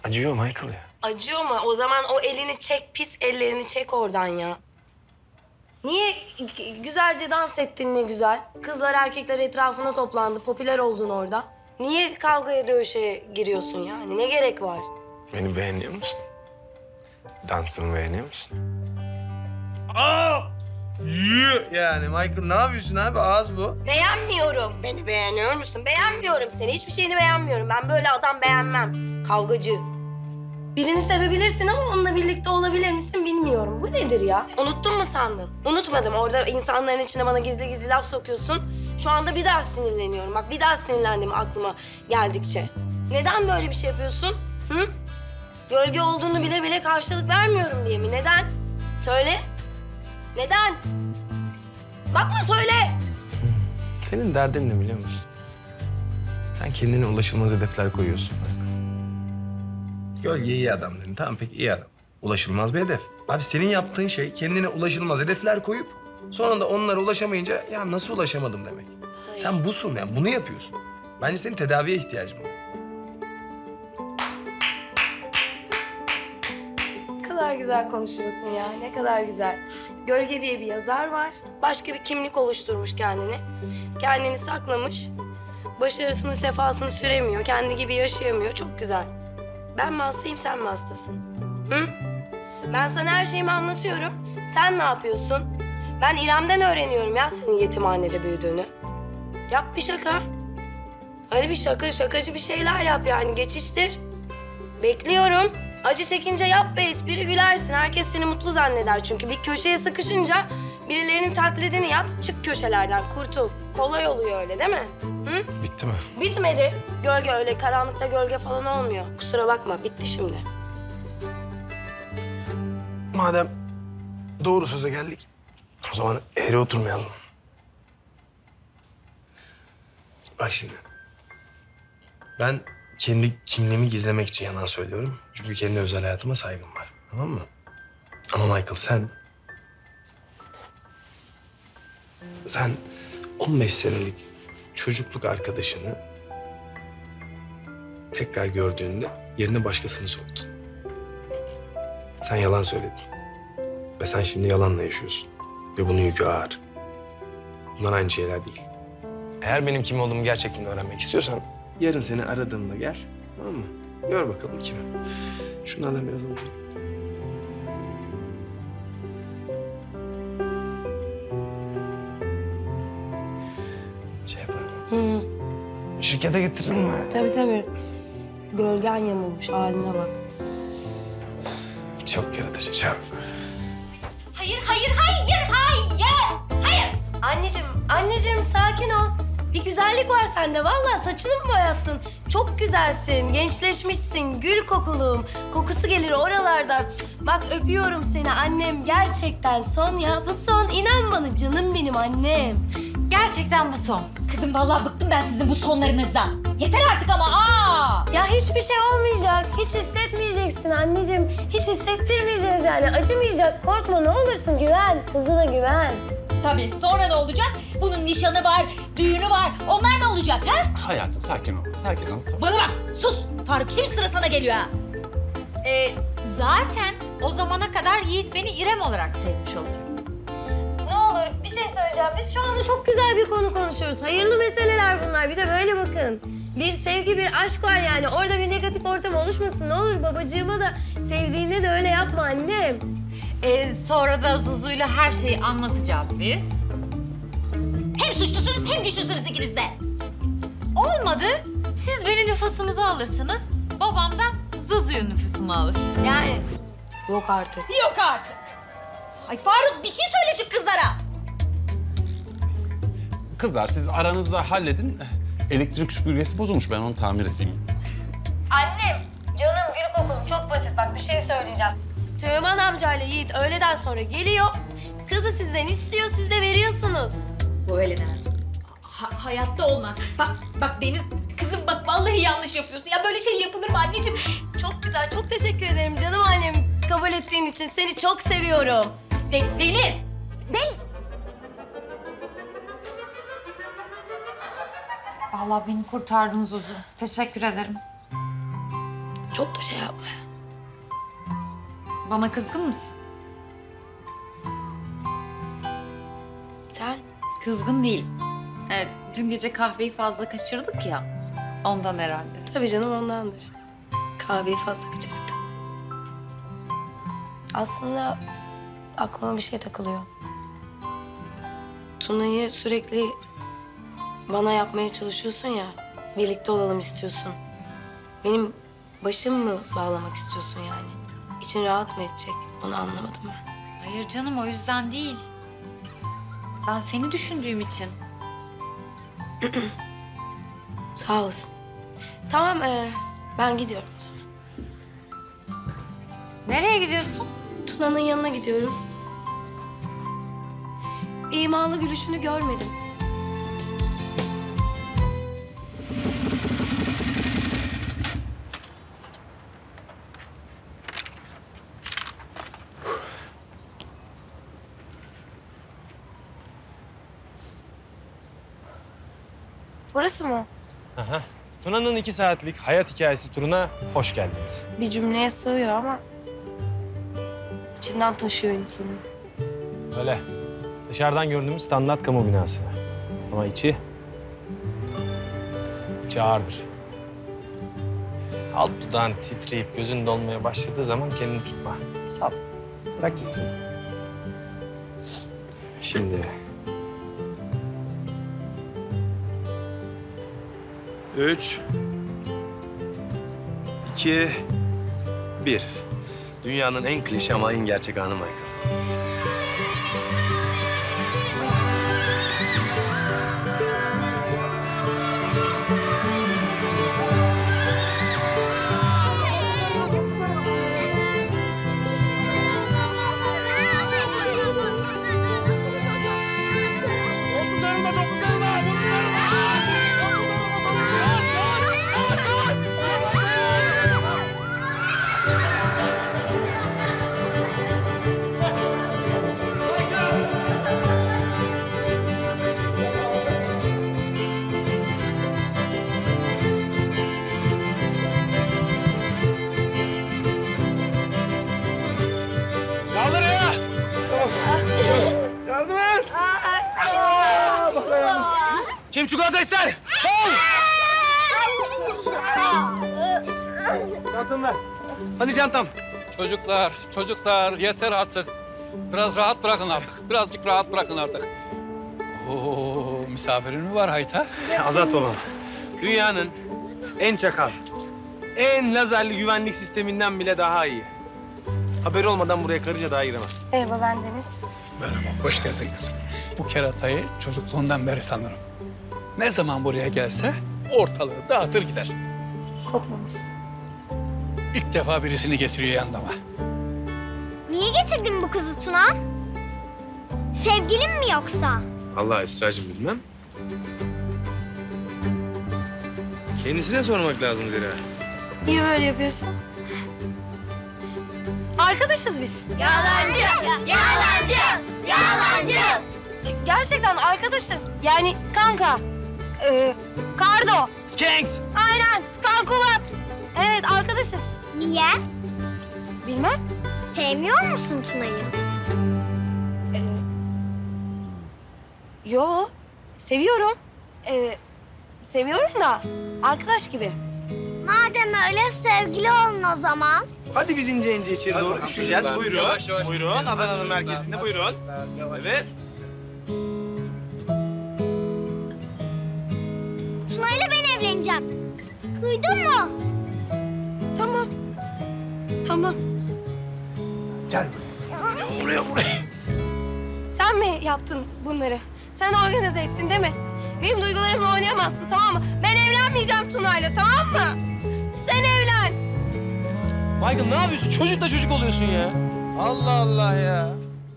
Acıyor Michael ya. Acıyor mu? O zaman o elini çek, pis ellerini çek oradan ya. Niye güzelce dans ettin ne güzel? Kızlar erkekler etrafına toplandı, popüler oldun orada. Niye kavgaya dövüşe giriyorsun yani? Ne gerek var? Beni beğeniyor musun? Dansımı beğeniyor musun? Aa! Yani Michael ne yapıyorsun abi? Ağız bu. Beğenmiyorum. Beni beğeniyor musun? Beğenmiyorum seni. Hiçbir şeyini beğenmiyorum. Ben böyle adam beğenmem. Kavgacı. Birini sevebilirsin ama onunla birlikte olabilir misin bilmiyorum. Bu nedir ya? Unuttun mu sandın? Unutmadım. Orada insanların içine bana gizli gizli laf sokuyorsun. Şu anda bir daha sinirleniyorum. Bak bir daha sinirlendim aklıma geldikçe. Neden böyle bir şey yapıyorsun? Hı? Gölge olduğunu bile bile karşılık vermiyorum diye mi? Neden? Söyle. Neden? Bakma söyle. Senin derdin ne biliyor musun? Sen kendine ulaşılmaz hedefler koyuyorsun. Gölge iyi adam dedin. Tamam peki iyi adam. Ulaşılmaz bir hedef. Abi senin yaptığın şey kendine ulaşılmaz hedefler koyup sonra da onlara ulaşamayınca ya nasıl ulaşamadım demek. Sen busun yani bunu yapıyorsun. Bence senin tedaviye ihtiyacın var. Ne kadar güzel konuşuyorsun ya, ne kadar güzel. Gölge diye bir yazar var. Başka bir kimlik oluşturmuş kendine. Kendini saklamış. Başarısını, sefasını süremiyor. Kendi gibi yaşayamıyor. Çok güzel. Ben mi hastayım, sen mi hastasın? Hı? Ben sana her şeyimi anlatıyorum. Sen ne yapıyorsun? Ben İrem'den öğreniyorum ya senin yetimhanede büyüdüğünü. Yap bir şaka. Hadi bir şaka, şakacı bir şeyler yap yani. Geçiştir. Bekliyorum. Acı çekince yap be espri gülersin. Herkes seni mutlu zanneder çünkü. Bir köşeye sıkışınca birilerinin taklidini yap. Çık köşelerden kurtul. Kolay oluyor öyle değil mi? Hı? Bitti mi? Bitmedi. Gölge öyle karanlıkta gölge falan olmuyor. Kusura bakma bitti şimdi. Madem doğru söze geldik o zaman eğri oturmayalım. Bak şimdi. Ben kendi kimliğimi gizlemek için yalan söylüyorum. Çünkü kendi özel hayatıma saygım var. Tamam mı? Ama Michael sen 15 senelik çocukluk arkadaşını tekrar gördüğünde yerine başkasını soktun. Sen yalan söyledin. Ve sen şimdi yalanla yaşıyorsun. Ve bunun yükü ağır. Bunlar aynı şeyler değil. Eğer benim kim olduğumu gerçekten öğrenmek istiyorsan yarın seni aradığımda gel. Tamam mı? Gör bakalım kimim. Şunlardan biraz alalım. Şey yapalım. Hı. Şirkete getiririm mi? Tabii tabii. Gölgen yamulmuş haline bak. Çok yaratıcı, çok. Hayır, hayır, hayır, hayır, hayır. Anneciğim sakin ol. Bir güzellik var sende. Vallahi saçını mı boyattın? Çok güzelsin, gençleşmişsin, gül kokulum. Kokusu gelir oralarda. Bak öpüyorum seni annem. Gerçekten son ya. Bu son. İnan bana canım benim annem. Gerçekten bu son. Kızım vallahi bıktım ben sizin bu sonlarınızdan. Yeter artık ama aa! Ya hiçbir şey olmayacak. Hiç hissetmeyeceksin anneciğim. Hiç hissettirmeyeceğiz yani. Acımayacak. Korkma ne olursun güven. Kızına güven. Tabii sonra ne olacak? Bunun nişanı var, düğünü var. Onlar ne olacak ha? Hayatım sakin ol, sakin ol. Tamam. Bana bak sus! Faruk şimdi sıra sana geliyor ha. Zaten o zamana kadar Yiğit beni İrem olarak sevmiş olacak. Ne olur bir şey söyleyeceğim. Biz şu anda çok güzel bir konu konuşuyoruz. Hayırlı meseleler bunlar. Bir de böyle bakın. Bir sevgi, bir aşk var yani. Orada bir negatif ortam oluşmasın. Ne olur babacığıma da sevdiğinde de öyle yapma annem. Sonra da Zuzu'yla her şeyi anlatacağız biz. Hem suçlusunuz hem güçlüsünüz ikiniz de. Olmadı. Siz benim nüfusunuzu alırsınız. Babam da Zuzu'nun nüfusunu alır. Yani. Yok artık. Yok artık. Ay Faruk bir şey söyle şu kızlara. Kızlar siz aranızda halledin. Elektrik süpürgesi bozulmuş, ben onu tamir edeyim. Annem, canım, gül kokulum çok basit. Bak bir şey söyleyeceğim. Teoman amcayla Yiğit öğleden sonra geliyor. Kızı sizden istiyor, siz de veriyorsunuz. Bu öyle demez. Hayatta olmaz. Bak Deniz, kızım bak vallahi yanlış yapıyorsun. Ya böyle şey yapılır mı anneciğim? Çok güzel, çok teşekkür ederim canım annem. Kabul ettiğin için seni çok seviyorum. Deniz! Vallahi beni kurtardın Zuzu. Teşekkür ederim. Çok da şey yapma. Bana kızgın mısın? Sen? Kızgın değil. Dün gece kahveyi fazla kaçırdık ya. Ondan herhalde. Tabii canım ondandır. Kahveyi fazla kaçırdık. Aslında aklıma bir şey takılıyor. Tuna'yı sürekli bana yapmaya çalışıyorsun ya. Birlikte olalım istiyorsun. Benim başım mı bağlamak istiyorsun yani? İçin rahat mı edecek? Onu anlamadım ben. Hayır canım, o yüzden değil. Ben seni düşündüğüm için. Sağ olasın. Tamam, ben gidiyorum o zaman. Nereye gidiyorsun? Tuna'nın yanına gidiyorum. İmalı gülüşünü görmedim. Burası mı? Aha. Tuna'nın 2 saatlik hayat hikayesi turuna hoş geldiniz. Bir cümleye sığıyor ama içinden taşıyor insanı. Öyle. Dışarıdan gördüğümüz standart kamu binası. Ama içi ağırdır. Alt dudağın titreyip gözün dolmaya başladığı zaman kendini tutma. Sal. Bırak gitsin. Şimdi... 3, 2, 1. Dünyanın en klişe ama en gerçek anı Michael. Kaldır ya! Yardım et! Kim çikolata ister? Çantam ver. Hani çantam? Çocuklar yeter artık. Biraz rahat bırakın artık. Birazcık rahat bırakın artık. Oo, misafirin mi var Hayta? Azat babam. Dünyanın en çakal, en lazerli güvenlik sisteminden bile daha iyi. Haberi olmadan buraya karınca daha giremez. Merhaba, ben Deniz. Merhaba, hoş geldiniz. Bu keratayı çocukluğundan beri tanırım. Ne zaman buraya gelse ortalığı dağıtır gider. Kopmamışsın. İlk defa birisini getiriyor yanıma. Niye getirdin bu kızı Tuna? Sevgilin mi yoksa? Allah Esra'cığım bilmem. Kendisine sormak lazım Zira. Niye böyle yapıyorsun? Arkadaşız biz. Yalancı! Yalancı! Yalancı! Gerçekten arkadaşız. Yani kanka. Kardo. Kings! Aynen. Kankulat. Evet, arkadaşız. Niye? Bilmem. Sevmiyor musun Tuna'yı? Yo. Seviyorum. Seviyorum da arkadaş gibi. Madem öyle sevgili olun o zaman. Hadi biz ince ince içeri doğru Hadi düşeceğiz. bakalım. Buyurun. Yavaş yavaş. Buyurun. Adana'nın merkezinde buyurun. Evet. Tuna'yla ben evleneceğim. Duydun mu? Tamam. Tamam. Gel. Buraya. Sen mi yaptın bunları? Sen organize ettin değil mi? Benim duygularımla oynayamazsın, tamam mı? Ben evlenmeyeceğim Tuna'yla, tamam mı? Sen evlen. Michael ne yapıyorsun? Çocukla çocuk oluyorsun ya. Allah Allah ya.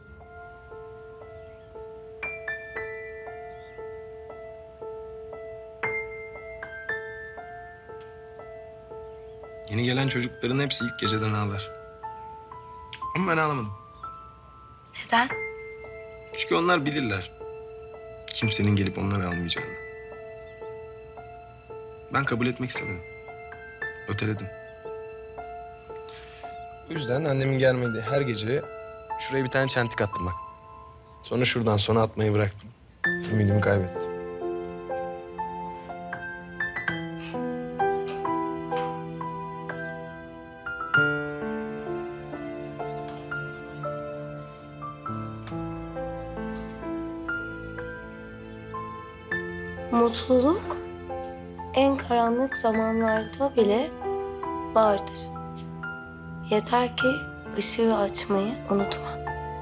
Yeni gelen çocukların hepsi ilk geceden ağlar. Ama ben ağlamadım. Neden? Çünkü onlar bilirler. Kimsenin gelip onları almayacağını. Ben kabul etmek istemedim. Öteledim. O yüzden annemin gelmediği her gece şuraya bir tane çentik attım bak. Sonra şuradan sonra atmayı bıraktım. Ümidimi kaybettim. Mutluluk en karanlık zamanlarda bile vardır. Yeter ki ışığı açmayı unutma.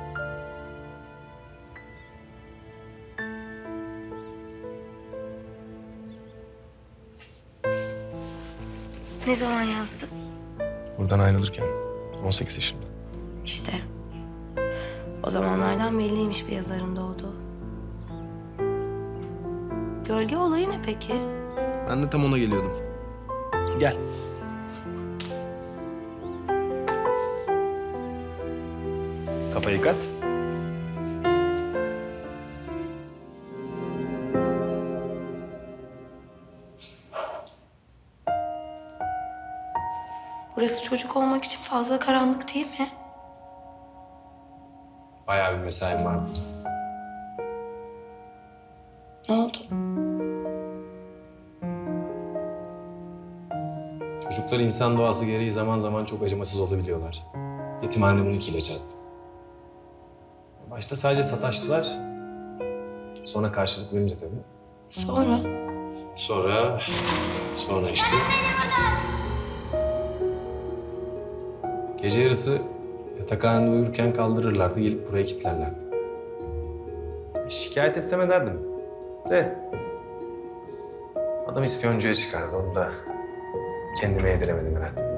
Ne zaman yazdın? Buradan ayrılırken 18 yaşında. İşte. O zamanlardan belliymiş bir yazarın doğduğu. Gölge olayı ne peki? Ben de tam ona geliyordum. Gel. Kafayı kat. Burası çocuk olmak için fazla karanlık değil mi? Bayağı bir mesaim var burada. Ne oldu? Çocuklar insan doğası gereği zaman zaman çok acımasız olabiliyorlar. Yetimhanede bunu ikiyle çarp. Başta sadece sataştılar. Sonra karşılık verince tabii. Sonra? Sonra işte... Gece yarısı yatakhanede uyurken kaldırırlardı, gelip buraya kilitlerlerdi. Şikayet etsem ederdim. De. Adam ispiyoncuya çıkardı, onu da kendime yediremedim herhalde.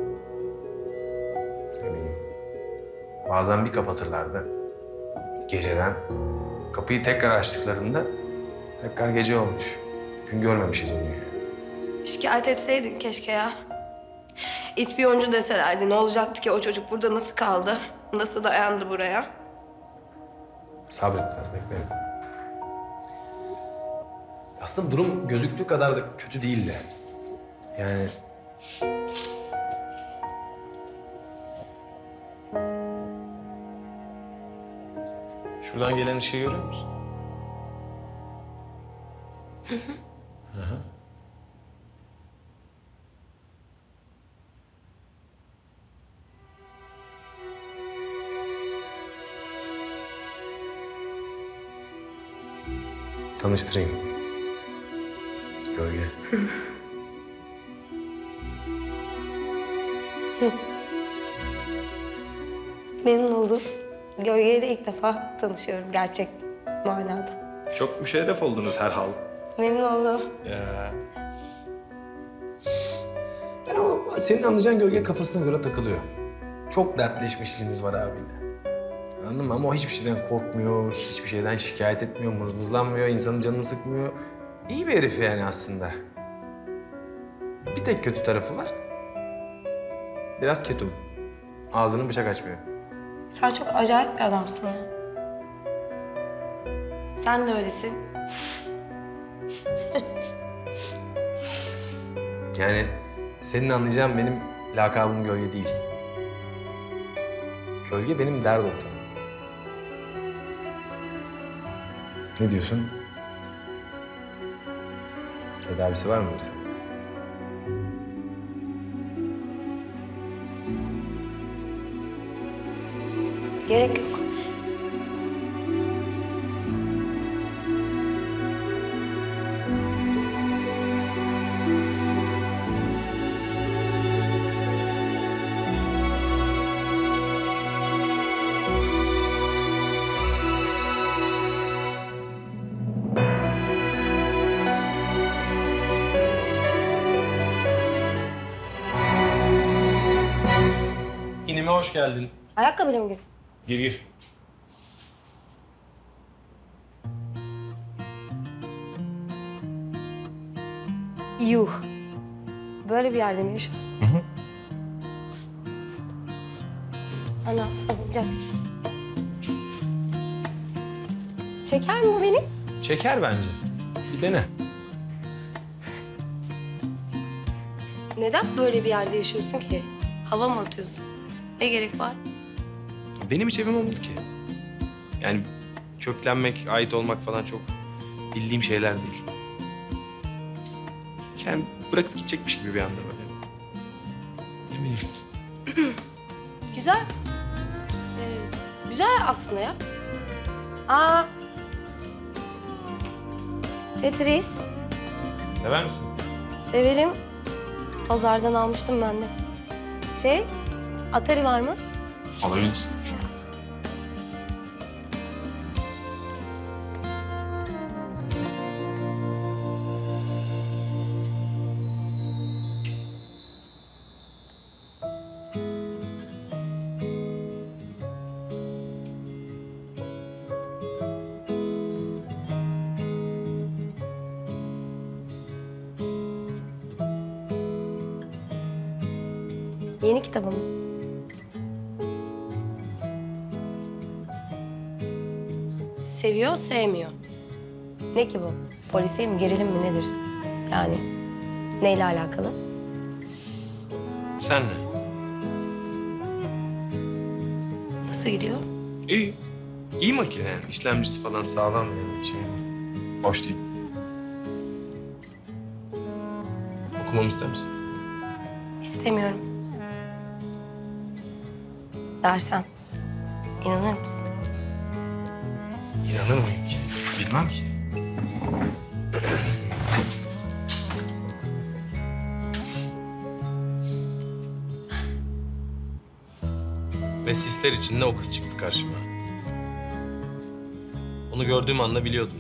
Ne bileyim. Bazen bir kapatırlardı. Geceden. Kapıyı tekrar açtıklarında tekrar gece olmuş. Gün görmemişiz onu yani. Şikayet etseydin keşke ya. İspiyoncu deselerdi ne olacaktı ki o çocuk burada nasıl kaldı? Nasıl dayandı buraya? Sabret biraz, beklerim. Aslında durum gözüktüğü kadar da kötü değildi. Yani... Şuradan gelen ışığı görüyor musun? Hı hı. Tanıştırayım. Gölge. Memnun oldum. Gölgeyle ilk defa tanışıyorum gerçek manada. Çok müşerref oldunuz herhal. Memnun oldum. Ya. Yani o senin anlayacağın Gölge kafasına göre takılıyor. Çok dertleşmişliğimiz var abiyle. Anladın mı? Ama o hiçbir şeyden korkmuyor, hiçbir şeyden şikayet etmiyor, mızmızlanmıyor, insanın canını sıkmıyor. İyi bir herif yani aslında. Bir tek kötü tarafı var. Biraz ketum. Ağzını bıçak açmıyor. Sen çok acayip bir adamsın ya. Sen de öylesin. Yani senin anlayacağın benim lakabım Gölge değil. Gölge benim dert ortağım. Ne diyorsun? Tedavisi var mıdır senin? Gerek yok. İnime hoş geldin. Ayakkabıyla mı gir? Gir gir. Yuh. Böyle bir yerde mi yaşıyorsun? Hı hı. Ana salıncak. Çeker mi bu beni? Çeker bence. Bir dene. Neden böyle bir yerde yaşıyorsun ki? Hava mı atıyorsun? Ne gerek var? Benim hiç evim olmadı ki. Yani köklenmek, ait olmak falan çok bildiğim şeyler değil. Yani bırakıp gidecekmiş gibi bir anda böyle. Ne bileyim. Güzel. Güzel aslında ya. Aa. Tetris. Sever misin? Severim. Pazardan almıştım ben de. Atari var mı? Alabilir. Yeni kitabım. Seviyor, sevmiyor. Ne ki bu? Polisiye mi, gerilim mi nedir? Yani neyle alakalı? Senle. Nasıl gidiyor? İyi. İyi makine yani. İşlemcisi falan sağlam yani. Şey değil. Boş değil. Okumamı ister misin? İstemiyorum. Dersen inanır mısın? İnanır mıyım ki? Bilmem ki. Ve sisler içinde o kız çıktı karşıma. Onu gördüğüm anda biliyordum.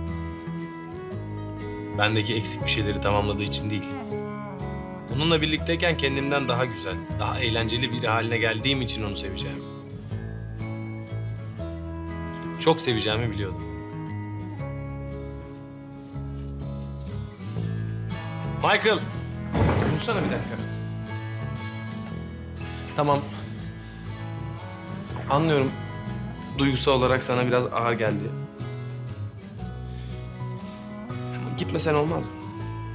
Bendeki eksik bir şeyleri tamamladığı için değil. Onunla birlikteyken kendimden daha güzel, daha eğlenceli biri haline geldiğim için onu seveceğim. Çok seveceğimi biliyordum. Michael! Dursana bir dakika. Tamam. Anlıyorum. Duygusal olarak sana biraz ağır geldi. Ama gitmesen olmaz mı?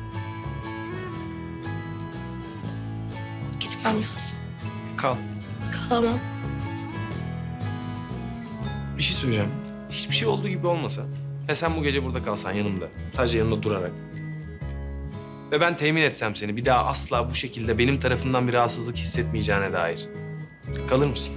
Gitmem lazım. Kal. Kalamam. Bir şey söyleyeceğim. Hiçbir şey olduğu gibi olmasa. Sen bu gece burada kalsan yanımda. Sadece yanımda durarak. Ve ben temin etsem seni bir daha asla bu şekilde benim tarafımdan bir rahatsızlık hissetmeyeceğine dair. Kalır mısın?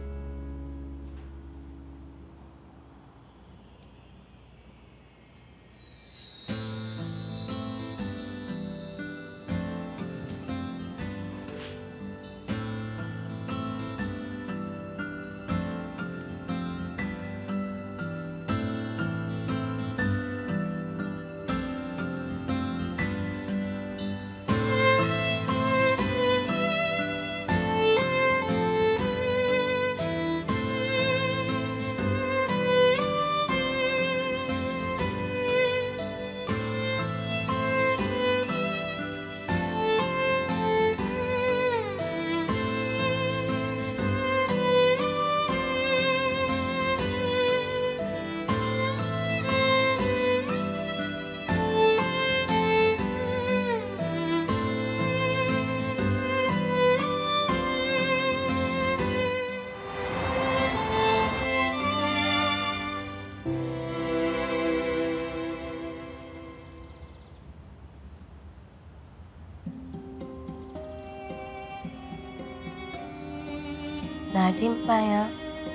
Neredeyim ben ya?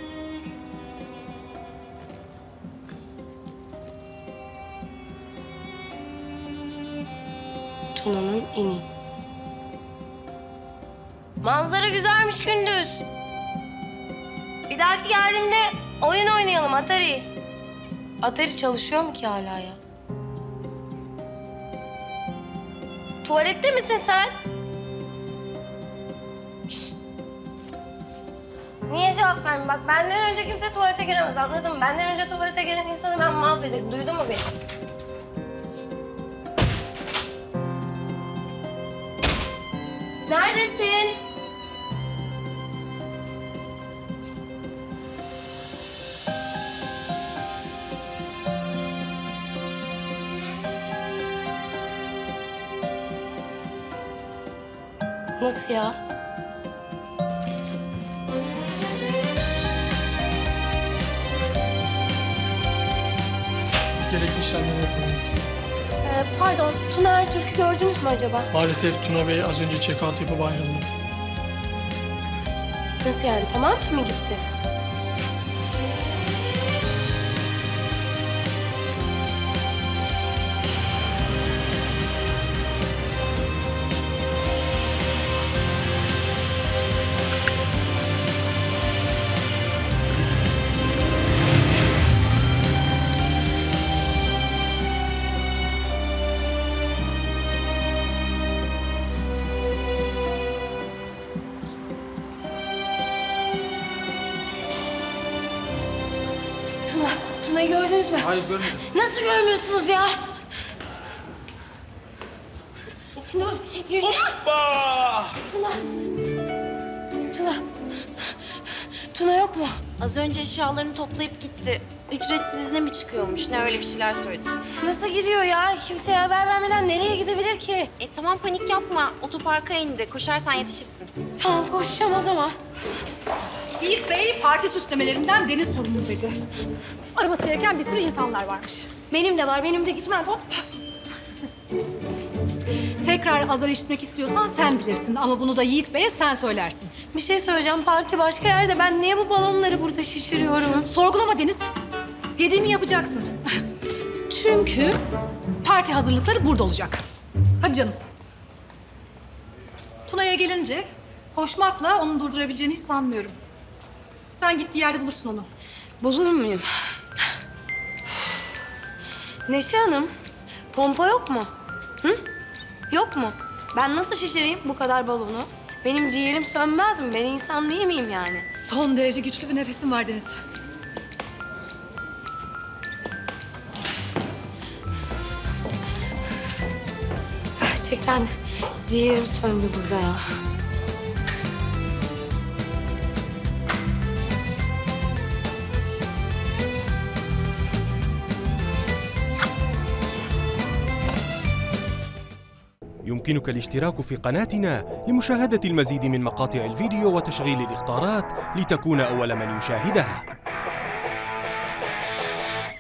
Tuna'nın ini. Manzara güzelmiş gündüz. Bir dahaki geldiğimde oyun oynayalım Atari. Atari çalışıyor mu ki hala ya? Tuvalette misin sen? Şşt. Niye cevap vermiyorsun? Bak benden önce kimse tuvalete giremez, anladın mı? Benden önce tuvalete giren insanı ben mahvederim. Duydun mu beni? Neredesin? Nasıl ya? gerekli işlemleri yapalım lütfen. Pardon, Tuna Ertürk'ü gördünüz mü acaba? Maalesef Tuna Bey az önce check-out yapıp ayrıldı. Nasıl yani, tamam mı gitti? Tuna'yı gördünüz mü? Hayır görmedim. Nasıl görmüyorsunuz ya? Dur, Yüce. Tuna yok mu? Az önce eşyalarını toplayıp gitti. Ücretsiz izne mi çıkıyormuş? Ne öyle bir şeyler söyledi. Nasıl gidiyor ya? Kimseye haber vermeden nereye gidebilir ki? Tamam panik yapma. Otoparka indi. Koşarsan yetişirsin. Tamam, koşacağım o zaman. Yiğit Bey parti süslemelerinden Deniz sorumlu dedi. Araması gereken bir sürü insanlar varmış. Benim de var, benim de gitmem. Hop. Tekrar azar işitmek istiyorsan sen bilirsin ama bunu da Yiğit Bey'e sen söylersin. Bir şey söyleyeceğim, parti başka yerde. Ben niye bu balonları burada şişiriyorum? Sorgulama Deniz. Dediğimi yapacaksın. Çünkü parti hazırlıkları burada olacak. Hadi canım. Tuna'ya gelince koşmakla onu durdurabileceğini hiç sanmıyorum. Sen gittiği yerde bulursun onu. Bulur muyum? Neşe Hanım, pompa yok mu? Hı? Yok mu? Ben nasıl şişireyim bu kadar balonu? Benim ciğerim sönmez mi? Ben insan değil miyim yani? Son derece güçlü bir nefesin var Deniz. Gerçekten ciğerim söndü burada ya. يمكنك الاشتراك في قناتنا لمشاهدة المزيد من مقاطع الفيديو وتشغيل الإخطارات لتكون أول من يشاهدها.